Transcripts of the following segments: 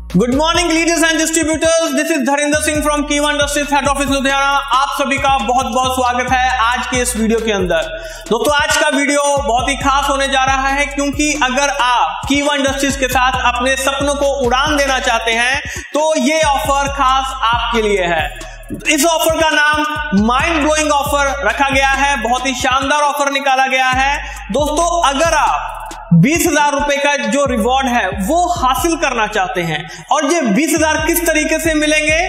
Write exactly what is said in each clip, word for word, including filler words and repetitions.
Good morning leaders and distributors, this is Dharinder Singh from key one industries head office Ludhiana. आप सभी का बहुत बहुत स्वागत है आज के इस वीडियो के अंदर। दोस्तों आज का वीडियो बहुत ही खास होने जा रहा है, क्योंकि अगर आप की वन इंडस्ट्रीज के साथ अपने सपनों को उड़ान देना चाहते हैं तो ये ऑफर खास आपके लिए है। इस ऑफर का नाम माइंड ब्लोइंग ऑफर रखा गया है, बहुत ही शानदार ऑफर निकाला गया है। दोस्तों अगर आप बीस हजार रुपए का जो रिवॉर्ड है वो हासिल करना चाहते हैं, और ये बीस हजार किस तरीके से मिलेंगे,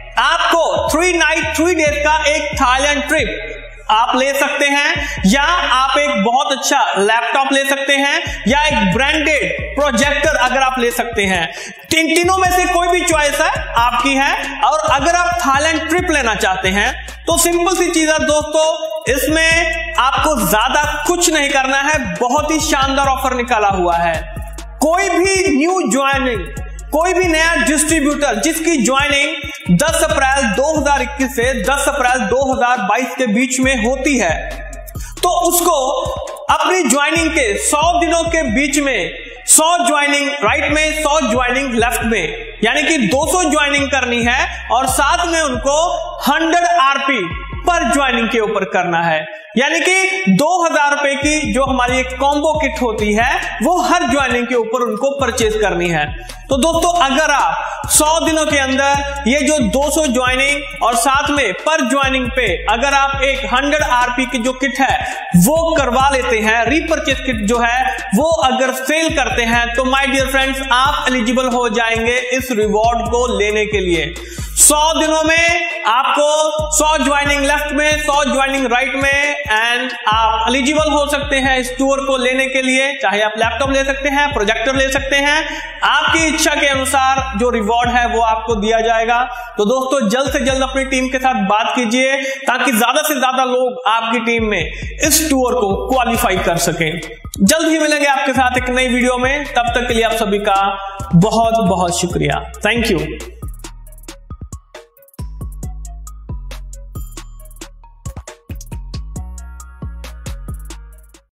आपको थ्री नाइट थ्री डेज का एक थाईलैंड ट्रिप आप ले सकते हैं, या आप एक बहुत अच्छा लैपटॉप ले सकते हैं, या एक ब्रांडेड प्रोजेक्टर अगर आप ले सकते हैं। इन तीनों में से कोई भी चॉइस है आपकी है। और अगर आप थाईलैंड ट्रिप लेना चाहते हैं तो सिंपल सी चीज है दोस्तों, इसमें आपको ज्यादा कुछ नहीं करना है, बहुत ही शानदार ऑफर निकाला हुआ है। कोई भी न्यू ज्वाइनिंग, कोई भी नया डिस्ट्रीब्यूटर जिसकी ज्वाइनिंग दस अप्रैल दो हज़ार इक्कीस से दस अप्रैल दो हज़ार बाईस के बीच में होती है, तो उसको अपनी ज्वाइनिंग के सौ दिनों के बीच में सौ ज्वाइनिंग राइट में, सौ ज्वाइनिंग लेफ्ट में, यानी कि दो सौ ज्वाइनिंग करनी है, और साथ में उनको सौ आरपी पर ज्वाइनिंग के ऊपर करना है। यानी कि दो हजार रुपए की जो हमारी एक कॉम्बो किट होती है वो हर ज्वाइनिंग के ऊपर उनको परचेज करनी है। तो दोस्तों अगर आप सौ दिनों के अंदर ये जो दो सौ ज्वाइनिंग और साथ में पर ज्वाइनिंग पे अगर आप एक सौ आरपी की जो किट है वो करवा लेते हैं, रीपरचेज किट जो है वो अगर सेल करते हैं, तो माय डियर फ्रेंड्स आप एलिजिबल हो जाएंगे इस रिवॉर्ड को लेने के लिए। सौ दिनों में आपको सौ ज्वाइनिंग लेफ्ट में, सौ ज्वाइनिंग राइट में, एंड आप एलिजिबल हो सकते हैं इस टूर को लेने के लिए। चाहे आप लैपटॉप ले सकते हैं, प्रोजेक्टर ले सकते हैं, आपकी इच्छा के अनुसार जो रिवॉर्ड है वो आपको दिया जाएगा। तो दोस्तों जल्द से जल्द अपनी टीम के साथ बात कीजिए ताकि ज्यादा से ज्यादा लोग आपकी टीम में इस टूर को क्वालिफाई कर सकें। जल्द ही मिलेंगे आपके साथ एक नई वीडियो में, तब तक के लिए आप सभी का बहुत बहुत शुक्रिया। Thank you.